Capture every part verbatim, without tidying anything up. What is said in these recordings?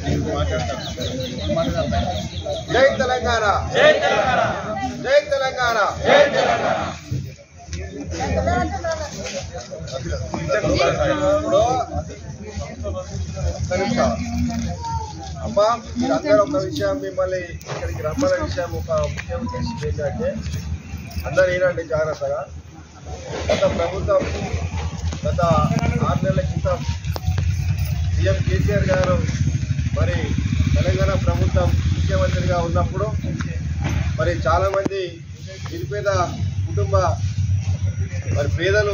జై తెలంగాణ, జై తెలంగాణ, జై తెలంగాణ, జై తెలంగాణ. అమ్మా మీరందరూ ఒక విషయం మిమ్మల్ని ఇక్కడికి రమ్మన్న విషయం ఒక ముఖ్య ఉద్దేశం ఏంటంటే అందరూ ఏంటంటే జాగ్రత్తగా గత ప్రభుత్వం గత ఆరు నెలల క్రితం సీఎం కేసీఆర్ గారు మరి తెలంగాణ ప్రభుత్వం ముఖ్యమంత్రిగా ఉన్నప్పుడు మరి చాలామంది నిరుపేద కుటుంబ మరి పేదలు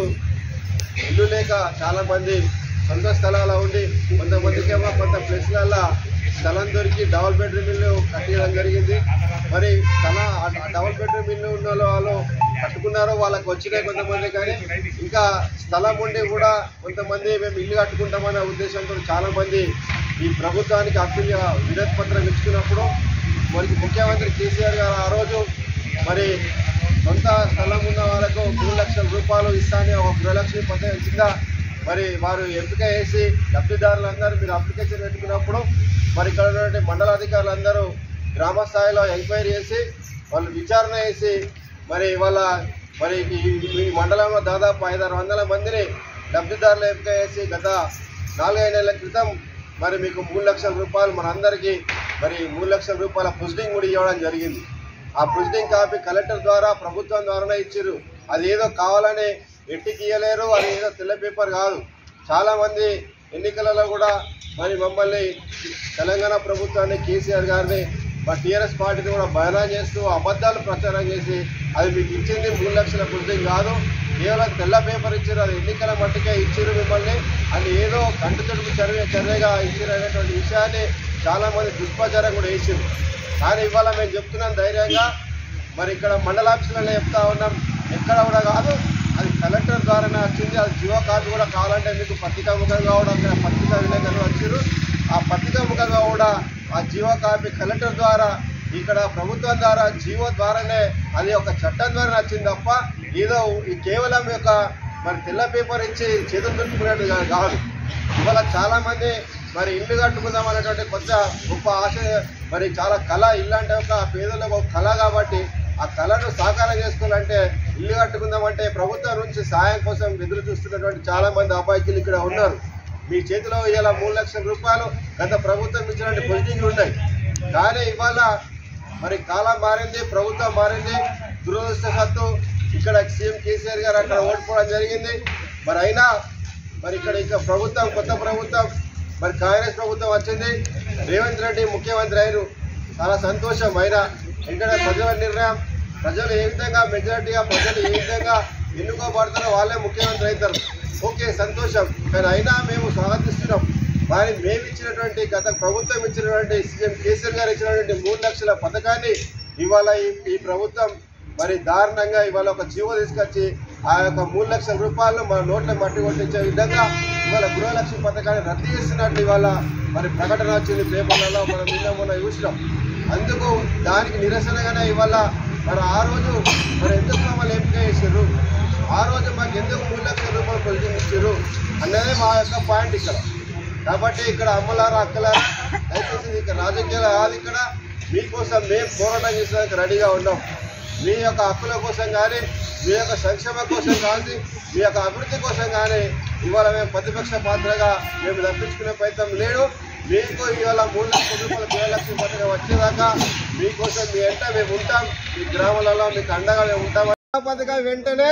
ఇల్లు లేక చాలామంది సొంత స్థలాల్లో ఉండి కొంతమందికేమో కొంత ప్లేస్లలో స్థలం దొరికి డబుల్ బెడ్రూమ్ ఇల్లు కట్టడం జరిగింది. మరి స్థల డబుల్ బెడ్రూమ్ ఇల్లు ఉన్న వాళ్ళు కట్టుకున్నారో వాళ్ళకి వచ్చినాయి కొంతమంది, కానీ ఇంకా స్థలం ఉండి కూడా కొంతమంది మేము ఇల్లు కట్టుకుంటామనే ఉద్దేశంతో చాలామంది ఈ ప్రభుత్వానికి అప్పీల్గా వినతి పత్రం ఇచ్చుకున్నప్పుడు మరి ముఖ్యమంత్రి కేసీఆర్ గారు ఆ రోజు మరి సొంత స్థలం ఉన్న వాళ్ళకు మూడు లక్షల రూపాయలు ఇస్తానే ఒక గృహలక్ష్మి పథకం కింద మరి వారు ఎంపిక చేసి లబ్ధిదారులందరూ మీరు అప్లికేషన్ పెట్టుకున్నప్పుడు మరి ఇక్కడ ఉన్నటువంటి మండలాధికారులందరూ గ్రామ స్థాయిలో ఎంక్వైరీ చేసి వాళ్ళు విచారణ చేసి మరి వాళ్ళ మరి ఈ మండలంలో దాదాపు ఐదారు వందల మందిని లబ్ధిదారులు ఎంపిక చేసి గత నాలుగైదు నెలల క్రితం మరి మీకు మూడు లక్షల రూపాయలు మనందరికీ మరి మూడు లక్షల రూపాయల ప్రొసీడింగ్ కూడా ఇవ్వడం జరిగింది. ఆ ప్రొసీడింగ్ కాపీ కలెక్టర్ ద్వారా ప్రభుత్వం ద్వారానే ఇచ్చారు. అది ఏదో కావాలని ఎట్టికి ఇవ్వలేరు, అది ఏదో తెల్ల పేపర్ కాదు. చాలామంది ఎన్నికలలో కూడా మరి మమ్మల్ని తెలంగాణ ప్రభుత్వాన్ని కేసీఆర్ గారిని మా టీఆర్ఎస్ పార్టీని కూడా బయనా చేస్తూ అబద్ధాలు ప్రచారం చేసి అది మీకు ఇచ్చింది మూడు లక్షల ప్రొసీడింగ్ కాదు, కేవలం తెల్ల పేపర్ ఇచ్చారు, అది ఎన్నికల మట్టుకే ఇచ్చారు మిమ్మల్ని, అది ఏదో కంటి తడుపు చర్య చర్యగా ఇచ్చారు అనేటువంటి విషయాన్ని చాలామంది దుష్ప్రచారం కూడా వేసారు. కానీ ఇవాళ మేము చెప్తున్నాం ధైర్యంగా, మరి ఇక్కడ మండల ఆఫీసులలో చెప్తా ఉన్నాం, ఎక్కడ కూడా కాదు, అది కలెక్టర్ ద్వారానే వచ్చింది. అది జియో కార్డు కూడా కావాలంటే మీకు పత్రికాముఖంగా కూడా అక్కడ పత్రికా విలేకరులు వచ్చారు. ఆ పత్రికాముఖంగా కూడా ఆ జియో కాపీ కలెక్టర్ ద్వారా ఇక్కడ ప్రభుత్వం ద్వారా జియో ద్వారానే అది ఒక చట్టం ద్వారా వచ్చింది తప్ప ఏదో కేవలం యొక్క మరి తెల్ల పేపర్ ఇచ్చి చేతులు దుట్టుకునేట్టు కాదు. ఇవాళ చాలామంది మరి ఇల్లు కట్టుకుందాం అనేటువంటి కొత్త గొప్ప ఆశ, మరి చాలా కళ, ఇల్లు అంటే ఒక పేదలకు ఒక కళ కాబట్టి ఆ కళను సాకారం చేసుకోవాలంటే ఇల్లు కట్టుకుందామంటే ప్రభుత్వం నుంచి సాయం కోసం ఎదురు చూస్తున్నటువంటి చాలామంది అబ్బాయిలు ఇక్కడ ఉన్నారు. మీ చేతిలో ఇలా మూడు లక్షల రూపాయలు గత ప్రభుత్వం ఇచ్చినటువంటి ప్రొసీడింగ్లు ఉన్నాయి. కానీ ఇవాళ మరి కాలం మారింది, ప్రభుత్వం మారింది. దురదృష్టవశాత్తు ఇక్కడ సీఎం కేసీఆర్ గారు అక్కడ ఓడిపోవడం జరిగింది. మరి అయినా మరి ఇక్కడ ఇక ప్రభుత్వం కొత్త ప్రభుత్వం మరి కాంగ్రెస్ ప్రభుత్వం వచ్చింది, రేవంత్ రెడ్డి ముఖ్యమంత్రి అయ్యారు. చాలా సంతోషం. అయినా ఇక్కడ ప్రజల నిర్ణయం, ప్రజలు ఏ విధంగా మెజారిటీగా ప్రజలు ఏ విధంగా ఎన్నుకోబడతారో వాళ్ళే ముఖ్యమంత్రి అవుతారు. ఓకే, సంతోషం. కానీ అయినా మేము స్వాగతిస్తున్నాం. మరి మేము ఇచ్చినటువంటి గత ప్రభుత్వం ఇచ్చినటువంటి సీఎం కేసీఆర్ గారు ఇచ్చినటువంటి మూడు లక్షల పథకాన్ని ఇవాళ ఈ ప్రభుత్వం మరి దారుణంగా ఇవాళ ఒక జీవో తీసుకొచ్చి ఆ యొక్క మూడు లక్షల రూపాయలు మన నోట్ల మట్టి కొట్టించే విధంగా ఇవాళ గృహలక్ష్మి పథకాన్ని రద్దు చేస్తున్నట్లు ఇవాళ మరి ప్రకటన వచ్చింది పేపర్లలో, మనం నిన్న మొన్న చూసినాం. అందుకు దానికి నిరసనగానే ఇవాళ మరి ఆ రోజు మరి ఎందుకు మమ్మల్ని ఎంపిక చేశారు, ఆ రోజు మాకు ఎందుకు మూడు లక్షల రూపాయలు ప్రొసీడింగ్ ఇచ్చారు అన్నదే మా యొక్క పాయింట్ ఇక్కడ. కాబట్టి ఇక్కడ అమ్మలారా అక్కలారా దయచేసి ఇక్కడ రాజకీయాలు కాదు, ఇక్కడ మీకోసం మేము పోరాటం చేసేందుకు రెడీగా ఉన్నాం. మీ యొక్క హక్కుల కోసం కానీ, మీ యొక్క సంక్షేమం కోసం కానీ, మీ యొక్క అభివృద్ధి కోసం కానీ ఇవాళ మేము ప్రతిపక్ష పాత్రగా మేము తప్పించుకునే ప్రయత్నం లేదు. మీకు ఇవాళ మూడు లక్షల రూపాయల గృహలక్ష్మి పథకం వచ్చేదాకా మీకోసం మీ వెంట మేము ఉంటాం. మీ గ్రామాలలో మీకు అండగా మేము ఉంటాం. పథకం వెంటనే,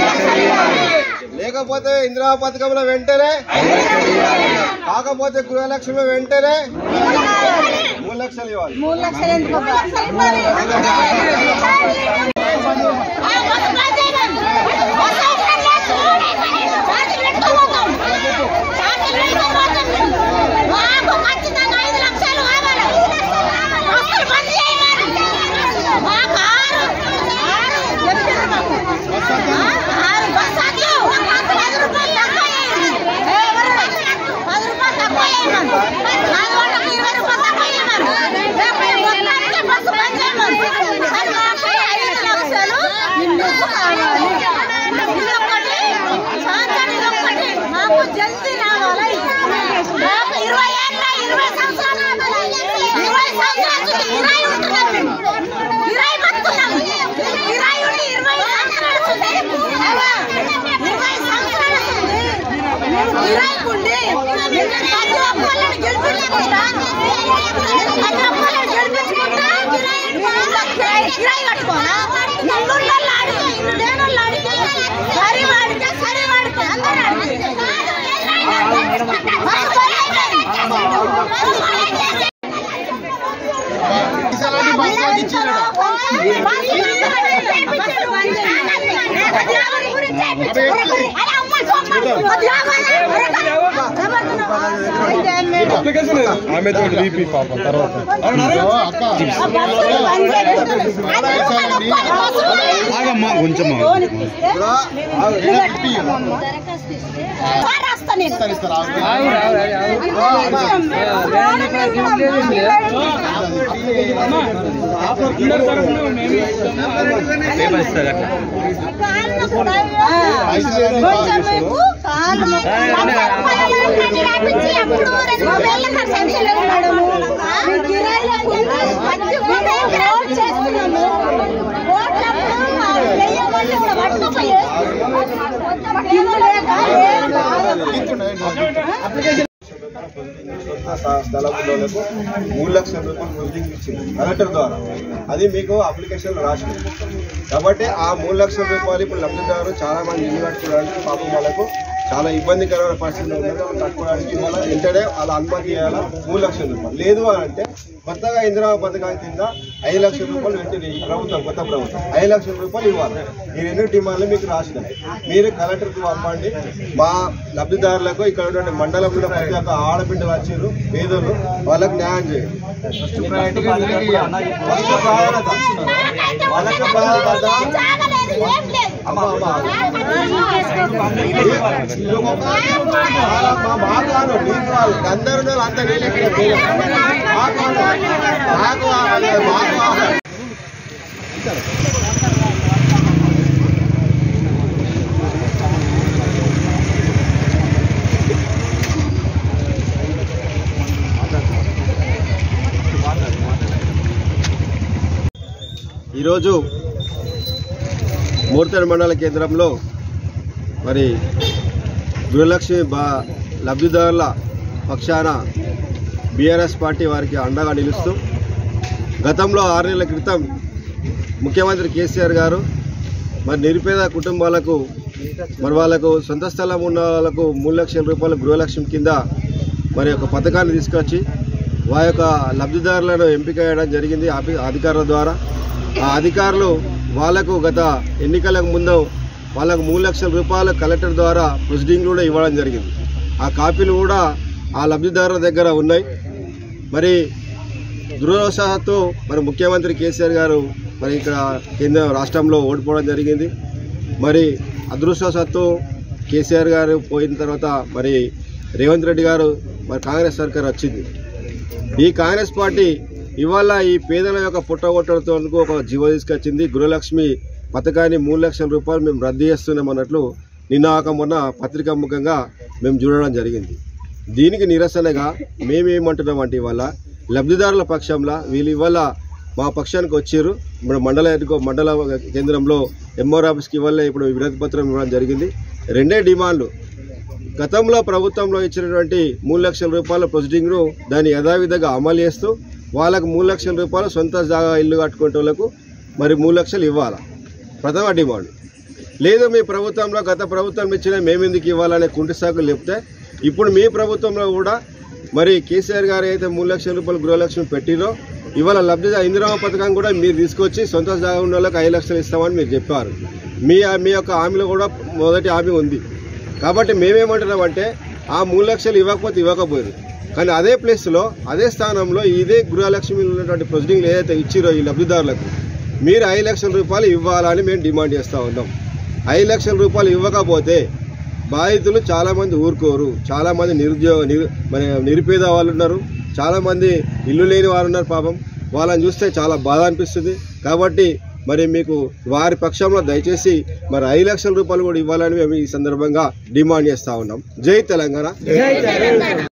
లేకపోతే ఇందిరా పథకంలో వెంటనే, కాకపోతే గృహలక్ష్మి వెంటనే మూడు లక్షలు ఇవ్వాలి. Hey, ఆమె తో లీపీ పాపం తర్వాత ఆగమ్మా కొంచెం స్థలములకు మూడు లక్షల రూపాయలు ప్రొసీడింగ్ ఇచ్చింది కలెక్టర్ ద్వారా. అది మీకు అప్లికేషన్ రాసింది కాబట్టి ఆ మూడు లక్షల రూపాయలు ఇప్పుడు లబ్ధిదారు చాలా మంది ఇల్లు కట్టుకోవడానికి పాపం వాళ్ళకు చాలా ఇబ్బందికరమైన పరిస్థితులు ఉన్నది. వాళ్ళు కట్టుకోవడానికి వాళ్ళ వెంటనే వాళ్ళ అనుమతి చేయాలా మూడు లక్షల రూపాయలు. లేదు అని అంటే కొత్తగా ఇందిరా పథకాల కింద ఐదు లక్షల రూపాయలు వెంటనే ఈ ప్రభుత్వం కొత్త ప్రభుత్వం ఐదు లక్షల రూపాయలు ఇవ్వాలి. ఈ రెండు డిమాండ్లు మీకు రాసినాయి. మీరు కలెక్టర్కి పంపండి. మా లబ్ధిదారులకు ఇక్కడ ఉన్నటువంటి మండలంలో ప్రతి ఒక్క ఆడబిడ్డలు వచ్చారు పేదలు వాళ్ళకు న్యాయం చేయండి. ఫస్ట్ ప్రయారిటీ ఫస్ట్ ప్రాధాన్యత వాళ్ళకి ప్రాధాన్యత మాట్లాడు నీకు వాళ్ళు అందరూ అంత ఈరోజు మూర్తేడు మండల కేంద్రంలో మరి గృహలక్ష్మి బా లబ్ధిదారుల పక్షాన బీఆర్ఎస్ పార్టీ వారికి అండగా నిలుస్తూ గతంలో ఆరు నెలల క్రితం ముఖ్యమంత్రి కేసీఆర్ గారు మరి నిరుపేద కుటుంబాలకు మరి వాళ్ళకు సొంత స్థలం ఉన్న వాళ్ళకు మూడు లక్షల రూపాయల గృహలక్ష్మి కింద మరి ఒక పథకాన్ని తీసుకొచ్చి వారి యొక్క లబ్ధిదారులను ఎంపిక చేయడం జరిగింది అధికారుల ద్వారా. ఆ అధికారులు వాళ్లకు గత ఎన్నికలకు ముందు వాళ్ళకు మూడు లక్షల రూపాయలు కలెక్టర్ ద్వారా ప్రొసీడింగ్ కూడా ఇవ్వడం జరిగింది. ఆ కాపీలు కూడా ఆ లబ్ధిదారుల దగ్గర ఉన్నాయి. మరి దురదృష్టవశాత్తు మరి ముఖ్యమంత్రి కేసీఆర్ గారు మరి ఇక్కడ కేంద్ర రాష్ట్రంలో ఓడిపోవడం జరిగింది. మరి అదృష్టవశాత్తు కేసీఆర్ గారు పోయిన తర్వాత మరి రేవంత్ రెడ్డి గారు మరి కాంగ్రెస్ సర్కార్ వచ్చింది. ఈ కాంగ్రెస్ పార్టీ ఇవాళ ఈ పేదల యొక్క పుట్టగొట్టడంతో ఒక జీవో తీసుకొచ్చింది. గృహలక్ష్మి పథకాన్ని మూడు లక్షల రూపాయలు మేము రద్దు చేస్తున్నాం అన్నట్లు నిన్న మొన్న పత్రికా ముఖంగా మేము చూడడం జరిగింది. దీనికి నిరసనగా మేమేమంటున్నామంటే ఇవాళ లబ్ధిదారుల పక్షంలో వీళ్ళు ఇవాళ మా పక్షానికి వచ్చారు. ఇప్పుడు మండల మండల కేంద్రంలో ఎంఆర్ ఆఫీస్కి ఇవాళ ఇప్పుడు వినతి పత్రం ఇవ్వడం జరిగింది. రెండే డిమాండ్లు. గతంలో ప్రభుత్వంలో ఇచ్చినటువంటి మూడు లక్షల రూపాయల ప్రొసీడింగ్ను దాన్ని యథావిధిగా అమలు చేస్తూ వాళ్ళకు మూడు లక్షల రూపాయలు సొంత జాగా ఇల్లు కట్టుకునే వాళ్ళకు మరి మూడు లక్షలు ఇవ్వాలి ప్రథమ డిమాండ్. లేదు మీ ప్రభుత్వంలో గత ప్రభుత్వం ఇచ్చిన మేమెందుకు ఇవ్వాలనే కుంటి సాకులు చెప్తే ఇప్పుడు మీ ప్రభుత్వంలో కూడా మరి కేసీఆర్ గారు అయితే మూడు లక్షల రూపాయలు గృహలక్ష్మి పెట్టిరో ఇవాళ లబ్ధిదా ఇందిరా పథకం కూడా మీరు తీసుకొచ్చి సొంత జాగా ఉన్న వాళ్ళకి ఐదు లక్షలు ఇస్తామని మీరు చెప్పారు. మీ మీ యొక్క హామీలో కూడా మొదటి హామీ ఉంది. కాబట్టి మేమేమంటున్నామంటే ఆ మూడు లక్షలు ఇవ్వకపోతే ఇవ్వకపోయారు. కానీ అదే ప్లేస్లో అదే స్థానంలో ఇదే గృహలక్ష్మి ఉన్నటువంటి ప్రొసీడింగ్లు ఏదైతే ఇచ్చిరో ఈ లబ్ధిదారులకు మీరు ఐదు లక్షల రూపాయలు ఇవ్వాలని మేము డిమాండ్ చేస్తూ ఉన్నాం. ఐదు లక్షల రూపాయలు ఇవ్వకపోతే బాధితులు చాలామంది ఊరుకోరు. చాలామంది నిరుద్యోగ నిరు మన నిరుపేద వాళ్ళు ఉన్నారు. చాలామంది ఇల్లు లేని వారు ఉన్నారు. పాపం వాళ్ళని చూస్తే చాలా బాధ అనిపిస్తుంది. కాబట్టి మరి మీకు వారి పక్షంలో దయచేసి మరి ఐదు లక్షల రూపాయలు కూడా ఇవ్వాలని మేము ఈ సందర్భంగా డిమాండ్ చేస్తూ ఉన్నాం. జై తెలంగాణ.